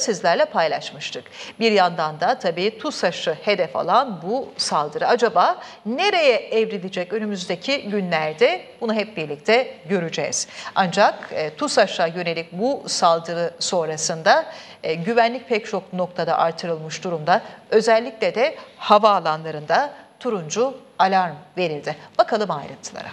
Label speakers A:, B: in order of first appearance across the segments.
A: sizlerle paylaşmıştık. Bir yandan da tabii TUSAŞ'ı hedef alan bu saldırı acaba nereye evrilecek önümüzdeki günlerde, bunu hep birlikte göreceğiz. Ancak TUSAŞ'a yönelik bu saldırı sonrasında güvenlik pek çok noktada artırılmış durumda. Özellikle de havaalanlarında turuncu alarm verildi. Bakalım ayrıntılara.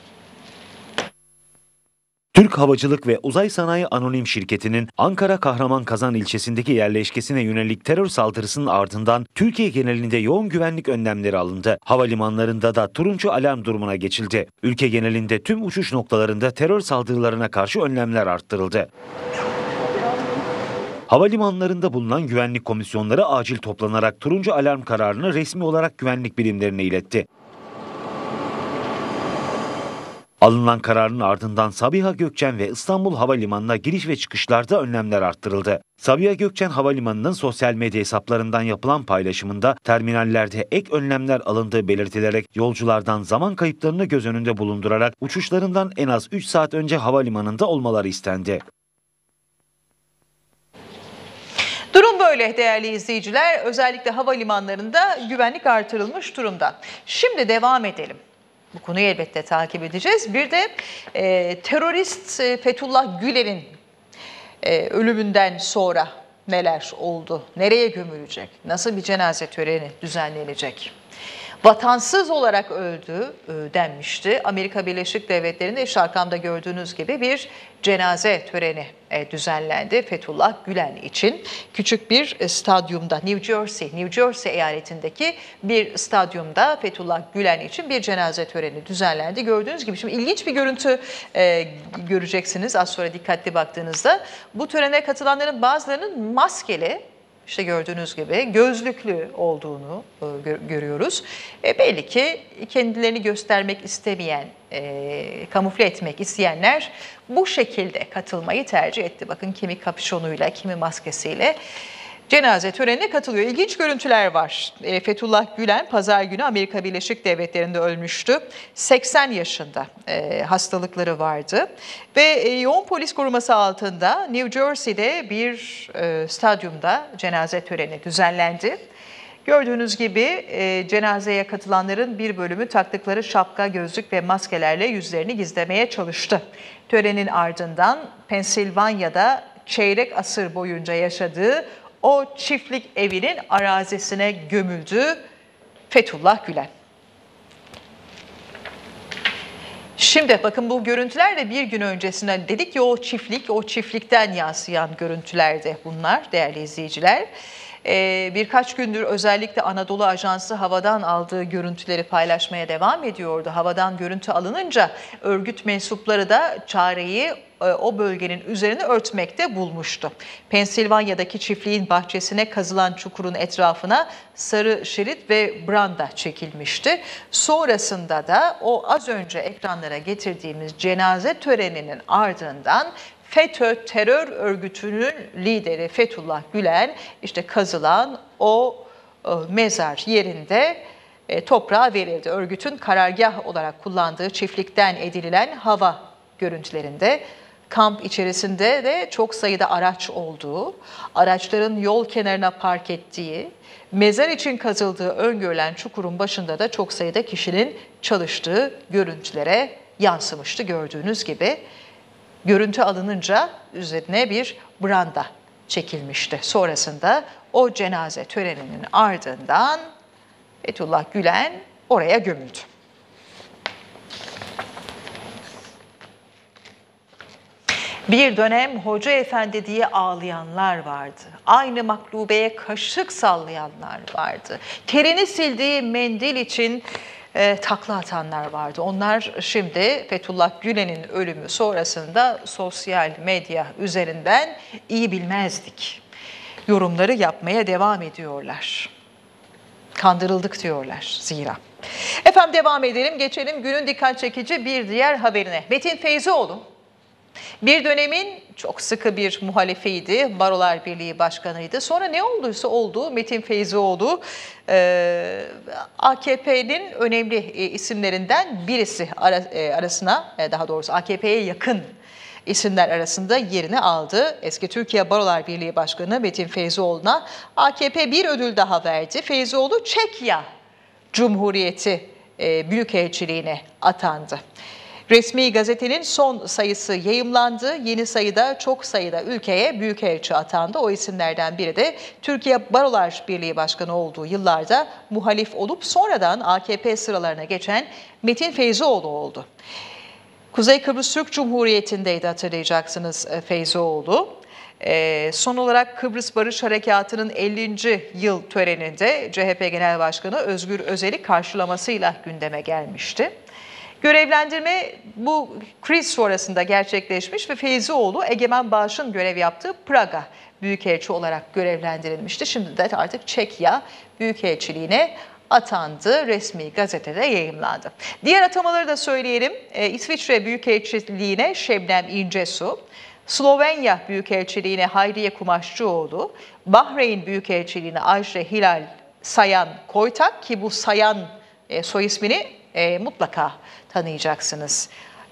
B: Türk Havacılık ve Uzay Sanayi Anonim Şirketi'nin Ankara Kahramanmaraş ilçesindeki yerleşkesine yönelik terör saldırısının ardından Türkiye genelinde yoğun güvenlik önlemleri alındı. Havalimanlarında da turuncu alarm durumuna geçildi. Ülke genelinde tüm uçuş noktalarında terör saldırılarına karşı önlemler arttırıldı. Havalimanlarında bulunan güvenlik komisyonları acil toplanarak turuncu alarm kararını resmi olarak güvenlik birimlerine iletti. Alınan kararın ardından Sabiha Gökçen ve İstanbul Havalimanı'na giriş ve çıkışlarda önlemler arttırıldı. Sabiha Gökçen Havalimanı'nın sosyal medya hesaplarından yapılan paylaşımında terminallerde ek önlemler alındığı belirtilerek yolculardan zaman kayıplarını göz önünde bulundurarak uçuşlarından en az 3 saat önce havalimanında olmaları istendi.
A: Durum böyle değerli izleyiciler. Özellikle havalimanlarında güvenlik artırılmış durumda. Şimdi devam edelim. Bu konuyu elbette takip edeceğiz. Bir de terörist Fethullah Gülen'in ölümünden sonra neler oldu? Nereye gömülecek? Nasıl bir cenaze töreni düzenlenecek? Vatansız olarak öldü denmişti. Amerika Birleşik Devletleri'nde işte arkamda gördüğünüz gibi bir cenaze töreni düzenlendi Fethullah Gülen için. Küçük bir stadyumda New Jersey eyaletindeki bir stadyumda Fethullah Gülen için bir cenaze töreni düzenlendi. Gördüğünüz gibi şimdi ilginç bir görüntü göreceksiniz az sonra dikkatli baktığınızda. Bu törene katılanların bazılarının maskeli, İşte gördüğünüz gibi gözlüklü olduğunu görüyoruz. Belli ki kendilerini göstermek istemeyen, kamufle etmek isteyenler bu şekilde katılmayı tercih etti. Bakın kimi kapüşonuyla, kimi maskesiyle cenaze törenine katılıyor. İlginç görüntüler var. Fethullah Gülen pazar günü Amerika Birleşik Devletleri'nde ölmüştü. 80 yaşında hastalıkları vardı. Ve yoğun polis koruması altında New Jersey'de bir stadyumda cenaze töreni düzenlendi. Gördüğünüz gibi cenazeye katılanların bir bölümü taktıkları şapka, gözlük ve maskelerle yüzlerini gizlemeye çalıştı. Törenin ardından Pensilvanya'da çeyrek asır boyunca yaşadığı o çiftlik evinin arazisine gömüldü Fethullah Gülen. Şimdi bakın bu görüntüler de bir gün öncesinde dedik ki o çiftlikten yansıyan görüntülerdi bunlar değerli izleyiciler. Birkaç gündür özellikle Anadolu Ajansı havadan aldığı görüntüleri paylaşmaya devam ediyordu. Havadan görüntü alınınca örgüt mensupları da çareyi o bölgenin üzerine örtmekte bulmuştu. Pensilvanya'daki çiftliğin bahçesine kazılan çukurun etrafına sarı şerit ve branda çekilmişti. Sonrasında da o az önce ekranlara getirdiğimiz cenaze töreninin ardından FETÖ terör örgütünün lideri Fethullah Gülen işte kazılan o mezar yerinde toprağa verildi. Örgütün karargah olarak kullandığı çiftlikten edinilen hava görüntülerinde kamp içerisinde de çok sayıda araç olduğu, araçların yol kenarına park ettiği, mezar için kazıldığı öngörülen çukurun başında da çok sayıda kişinin çalıştığı görüntülere yansımıştı gördüğünüz gibi. Görüntü alınınca üzerine bir branda çekilmişti. Sonrasında o cenaze töreninin ardından Fethullah Gülen oraya gömüldü. Bir dönem Hoca Efendi diye ağlayanlar vardı. Aynı maklubeye kaşık sallayanlar vardı. Terini sildiği mendil için takla atanlar vardı. Onlar şimdi Fethullah Gülen'in ölümü sonrasında sosyal medya üzerinden iyi bilmezdik yorumları yapmaya devam ediyorlar. Kandırıldık diyorlar zira. Efendim devam edelim. Geçelim günün dikkat çekici bir diğer haberine. Metin Feyzioğlu bir dönemin çok sıkı bir muhalefeydi. Barolar Birliği Başkanı'ydı. Sonra ne olduysa oldu. Metin Feyzioğlu AKP'nin önemli isimlerinden birisi arasına, daha doğrusu AKP'ye yakın isimler arasında yerini aldı. Eski Türkiye Barolar Birliği Başkanı Metin Feyzioğlu'na AKP bir ödül daha verdi. Feyzioğlu Çekya Cumhuriyeti Büyükelçiliğine atandı. Resmi gazetenin son sayısı yayımlandı. Yeni sayıda çok sayıda ülkeye büyükelçi atandı. O isimlerden biri de Türkiye Barolar Birliği Başkanı olduğu yıllarda muhalif olup sonradan AKP sıralarına geçen Metin Feyzioğlu oldu. Kuzey Kıbrıs Türk Cumhuriyeti'ndeydi, hatırlayacaksınız Feyzioğlu. Son olarak Kıbrıs Barış Harekatı'nın 50. yıl töreninde CHP Genel Başkanı Özgür Özel'i karşılamasıyla gündeme gelmişti. Görevlendirme bu kriz sonrasında gerçekleşmiş ve Feyzioğlu Egemen Bağış'ın görev yaptığı Praga Büyükelçi olarak görevlendirilmişti. Şimdi de artık Çekya Büyükelçiliğine atandı. Resmi gazetede yayımlandı. Diğer atamaları da söyleyelim. İsviçre Büyükelçiliğine Şebnem İncesu, Slovenya Büyükelçiliğine Hayriye Kumaşçıoğlu, Bahreyn Büyükelçiliğine Ayşe Hilal Sayan Koytak, ki bu Sayan soy ismini mutlaka tanıyacaksınız.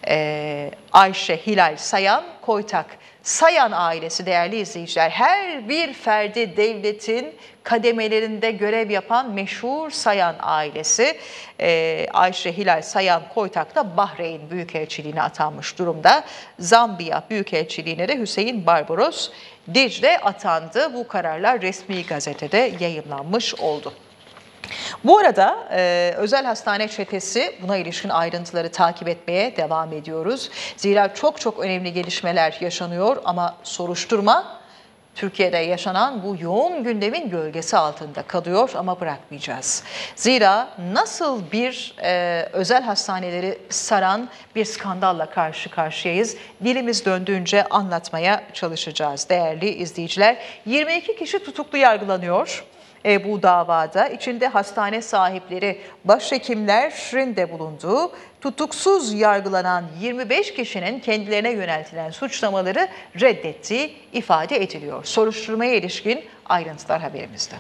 A: Ayşe Hilal Sayan Koytak. Sayan ailesi değerli izleyiciler, her bir ferdi devletin kademelerinde görev yapan meşhur Sayan ailesi. Ayşe Hilal Sayan Koytak da Bahreyn Büyükelçiliğine atanmış durumda. Zambiya Büyükelçiliğine de Hüseyin Barbaros Dicle atandı. Bu kararlar resmi gazetede yayımlanmış oldu. Bu arada özel hastane çetesi, buna ilişkin ayrıntıları takip etmeye devam ediyoruz. Zira çok önemli gelişmeler yaşanıyor ama soruşturma Türkiye'de yaşanan bu yoğun gündemin gölgesi altında kalıyor ama bırakmayacağız. Zira nasıl bir özel hastaneleri saran bir skandalla karşı karşıyayız. Dilimiz döndüğünce anlatmaya çalışacağız değerli izleyiciler. 22 kişi tutuklu yargılanıyor. Bu davada içinde hastane sahipleri, başhekimlerin de bulunduğu tutuksuz yargılanan 25 kişinin kendilerine yöneltilen suçlamaları reddettiği ifade ediliyor. Soruşturmaya ilişkin ayrıntılar haberimizde.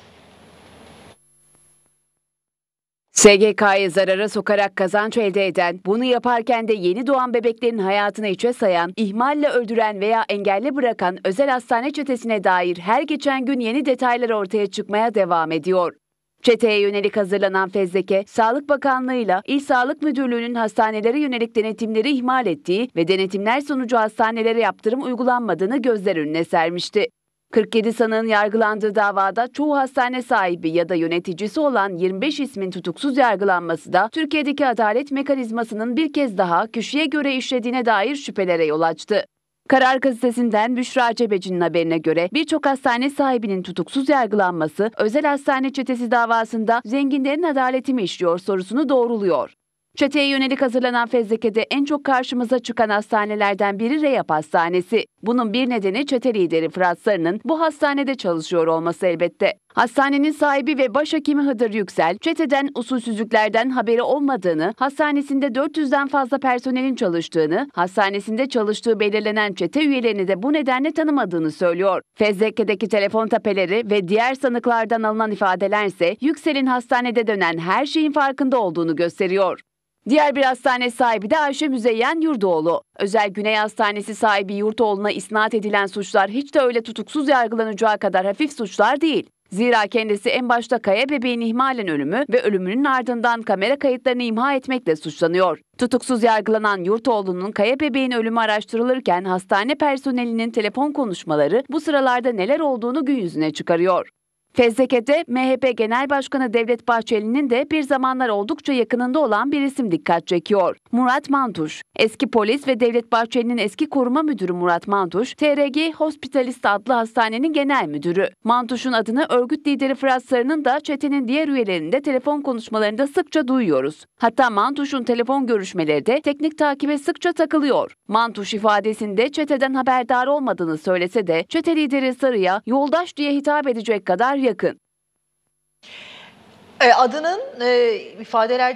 C: SGK'yı zarara sokarak kazanç elde eden, bunu yaparken de yeni doğan bebeklerin hayatını hiçe sayan, ihmalle öldüren veya engelli bırakan özel hastane çetesine dair her geçen gün yeni detaylar ortaya çıkmaya devam ediyor. Çeteye yönelik hazırlanan fezleke, Sağlık Bakanlığı'yla İl Sağlık Müdürlüğü'nün hastanelere yönelik denetimleri ihmal ettiği ve denetimler sonucu hastanelere yaptırım uygulanmadığını gözler önüne sermişti. 47 sanığın yargılandığı davada çoğu hastane sahibi ya da yöneticisi olan 25 ismin tutuksuz yargılanması da Türkiye'deki adalet mekanizmasının bir kez daha kişiye göre işlediğine dair şüphelere yol açtı. Karar Gazetesi'nden Büşra Cebeci'nin haberine göre birçok hastane sahibinin tutuksuz yargılanması özel hastane çetesi davasında zenginlerin adaleti mi işliyor sorusunu doğruluyor. Çeteye yönelik hazırlanan fezlekede en çok karşımıza çıkan hastanelerden biri Reyap Hastanesi. Bunun bir nedeni çete lideri Fırat Sarı'nın bu hastanede çalışıyor olması elbette. Hastanenin sahibi ve başhekimi Hıdır Yüksel, çeteden usulsüzlüklerden haberi olmadığını, hastanesinde 400'den fazla personelin çalıştığını, hastanesinde çalıştığı belirlenen çete üyelerini de bu nedenle tanımadığını söylüyor. Fezlekedeki telefon tapeleri ve diğer sanıklardan alınan ifadelerse Yüksel'in hastanede dönen her şeyin farkında olduğunu gösteriyor. Diğer bir hastane sahibi de Ayşe Müzeyyen Yurdoğlu. Özel Güney Hastanesi sahibi Yurdoğlu'na isnat edilen suçlar hiç de öyle tutuksuz yargılanacağı kadar hafif suçlar değil. Zira kendisi en başta Kaya bebeğin ihmalen ölümü ve ölümünün ardından kamera kayıtlarını imha etmekle suçlanıyor. Tutuksuz yargılanan Yurdoğlu'nun Kaya bebeğin ölümü araştırılırken hastane personelinin telefon konuşmaları bu sıralarda neler olduğunu gün yüzüne çıkarıyor. Fezleke'de MHP Genel Başkanı Devlet Bahçeli'nin de bir zamanlar oldukça yakınında olan bir isim dikkat çekiyor. Murat Mantuş. Eski polis ve Devlet Bahçeli'nin eski koruma müdürü Murat Mantuş, TRG Hospitalist adlı hastanenin genel müdürü. Mantuş'un adını örgüt lideri Fırat Sarı'nın da çetenin diğer üyelerinde telefon konuşmalarında sıkça duyuyoruz. Hatta Mantuş'un telefon görüşmeleri de teknik takibe sıkça takılıyor. Mantuş ifadesinde çeteden haberdar olmadığını söylese de çete lideri Sarı'ya yoldaş diye hitap edecek kadar yakın.
A: Adının ifadelerde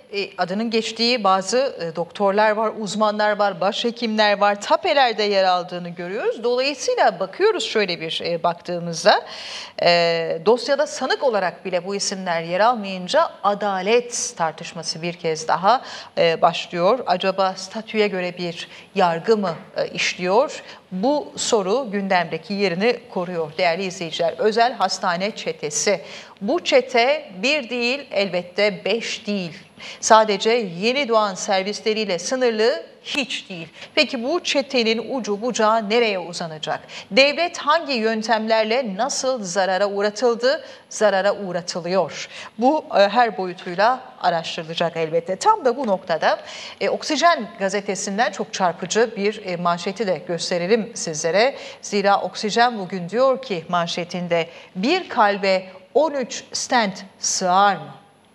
A: adının geçtiği bazı doktorlar var, uzmanlar var, başhekimler var, tapelerde yer aldığını görüyoruz. Dolayısıyla bakıyoruz şöyle bir baktığımızda dosyada sanık olarak bile bu isimler yer almayınca adalet tartışması bir kez daha başlıyor. Acaba statüye göre bir yargı mı işliyor? Bu soru gündemdeki yerini koruyor değerli izleyiciler. Özel hastane çetesi. Bu çete bir değil, elbette 5 değil. Sadece yeni doğan servisleriyle sınırlı hiç değil. Peki bu çetenin ucu bucağı nereye uzanacak? Devlet hangi yöntemlerle nasıl zarara uğratıldı, zarara uğratılıyor? Bu her boyutuyla araştırılacak elbette. Tam da bu noktada Oksijen gazetesinden çok çarpıcı bir manşeti de gösterelim sizlere. Zira Oksijen bugün diyor ki manşetinde bir kalbe 13 stent sığar mı?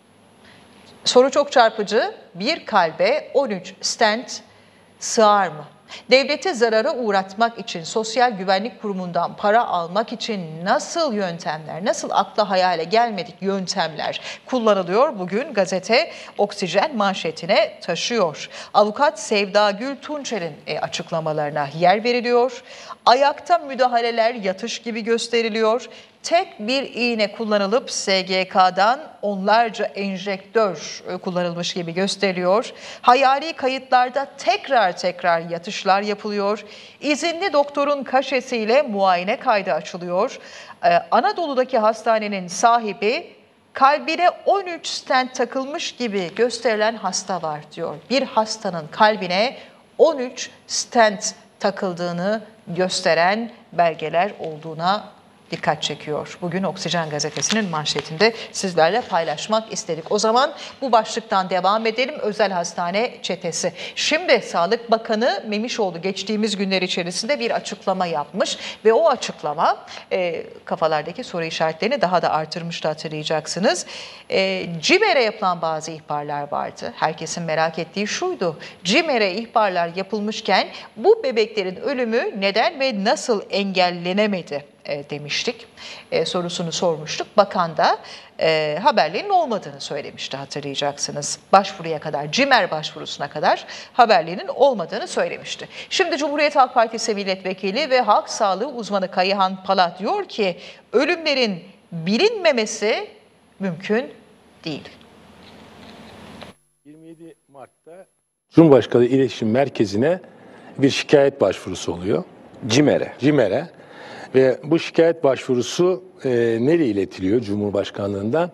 A: Soru çok çarpıcı. Bir kalbe 13 stent sığar mı? Devlete zarara uğratmak için, Sosyal Güvenlik Kurumu'ndan para almak için nasıl yöntemler, nasıl akla hayale gelmedik yöntemler kullanılıyor? Bugün gazete Oksijen manşetine taşıyor. Avukat Sevda Gül Tunçer'in açıklamalarına yer veriliyor. Ayakta müdahaleler yatış gibi gösteriliyor. Tek bir iğne kullanılıp SGK'dan onlarca enjektör kullanılmış gibi gösteriliyor. Hayali kayıtlarda tekrar yatışlar yapılıyor. İzinli doktorun kaşesiyle muayene kaydı açılıyor. Anadolu'daki hastanenin sahibi kalbine 13 stent takılmış gibi gösterilen hasta var diyor. Bir hastanın kalbine 13 stent takıldığını gösteren belgeler olduğuna dikkat çekiyor. Bugün Oksijen gazetesinin manşetinde sizlerle paylaşmak istedik. O zaman bu başlıktan devam edelim. Özel hastane çetesi. Şimdi Sağlık Bakanı Memişoğlu geçtiğimiz günler içerisinde bir açıklama yapmış ve o açıklama kafalardaki soru işaretlerini daha da artırmıştı, hatırlayacaksınız. CİMER'e yapılan bazı ihbarlar vardı. Herkesin merak ettiği şuydu. CİMER'e ihbarlar yapılmışken bu bebeklerin ölümü neden ve nasıl engellenemedi demiştik. Sorusunu sormuştuk. Bakan da haberlerin olmadığını söylemişti, hatırlayacaksınız. Başvuruya kadar, CİMER başvurusuna kadar haberlerin olmadığını söylemişti. Şimdi Cumhuriyet Halk Partisi milletvekili ve halk sağlığı uzmanı Kayıhan Pala diyor ki ölümlerin bilinmemesi mümkün değil.
D: 27 Mart'ta Cumhurbaşkanı İletişim Merkezi'ne bir şikayet başvurusu oluyor. CİMER'e. Ve bu şikayet başvurusu nereye iletiliyor Cumhurbaşkanlığından?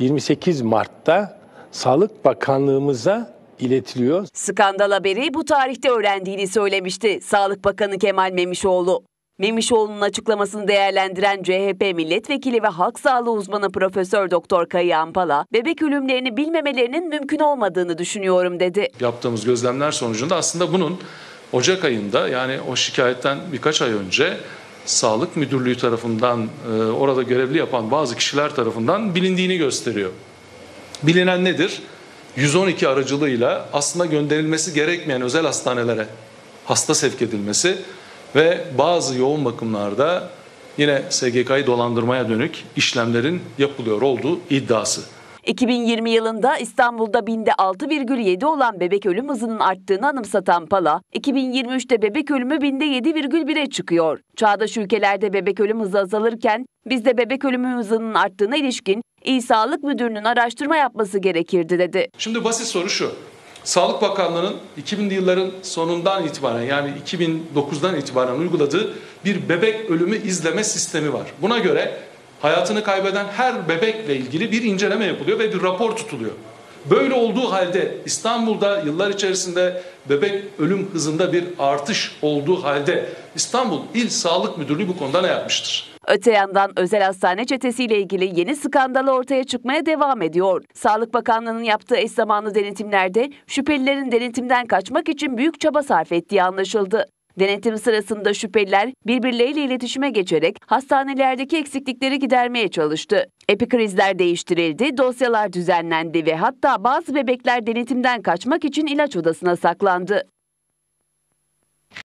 D: 28 Mart'ta Sağlık Bakanlığımıza iletiliyor.
C: Skandal haberi bu tarihte öğrendiğini söylemişti Sağlık Bakanı Kemal Memişoğlu. Memişoğlu'nun açıklamasını değerlendiren CHP milletvekili ve halk sağlığı uzmanı Profesör Doktor Kayıhan Pala, bebek ölümlerini bilmemelerinin mümkün olmadığını düşünüyorum dedi.
E: Yaptığımız gözlemler sonucunda aslında bunun Ocak ayında, yani o şikayetten birkaç ay önce Sağlık Müdürlüğü tarafından orada görevli yapan bazı kişiler tarafından bilindiğini gösteriyor. Bilinen nedir? 112 aracılığıyla aslında gönderilmesi gerekmeyen özel hastanelere hasta sevk edilmesi ve bazı yoğun bakımlarda yine SGK'yı dolandırmaya dönük işlemlerin yapılıyor olduğu iddiası.
C: 2020 yılında İstanbul'da binde 6,7 olan bebek ölüm hızının arttığını anımsatan Pala, 2023'te bebek ölümü binde 7,1'e çıkıyor. Çağdaş ülkelerde bebek ölüm hızı azalırken bizde bebek ölümü hızının arttığına ilişkin İl Sağlık Müdürlüğü'nün araştırma yapması gerekirdi dedi.
E: Şimdi basit soru şu. Sağlık Bakanlığı'nın 2000'li yılların sonundan itibaren, yani 2009'dan itibaren uyguladığı bir bebek ölümü izleme sistemi var. Buna göre hayatını kaybeden her bebekle ilgili bir inceleme yapılıyor ve bir rapor tutuluyor. Böyle olduğu halde İstanbul'da yıllar içerisinde bebek ölüm hızında bir artış olduğu halde İstanbul İl Sağlık Müdürlüğü bu konuda ne yapmıştır?
C: Öte yandan özel hastane çetesiyle ilgili yeni skandal ortaya çıkmaya devam ediyor. Sağlık Bakanlığı'nın yaptığı eş zamanlı denetimlerde şüphelilerin denetimden kaçmak için büyük çaba sarf ettiği anlaşıldı. Denetim sırasında şüpheliler birbirleriyle iletişime geçerek hastanelerdeki eksiklikleri gidermeye çalıştı. Epikrizler değiştirildi, dosyalar düzenlendi ve hatta bazı bebekler denetimden kaçmak için ilaç odasına saklandı.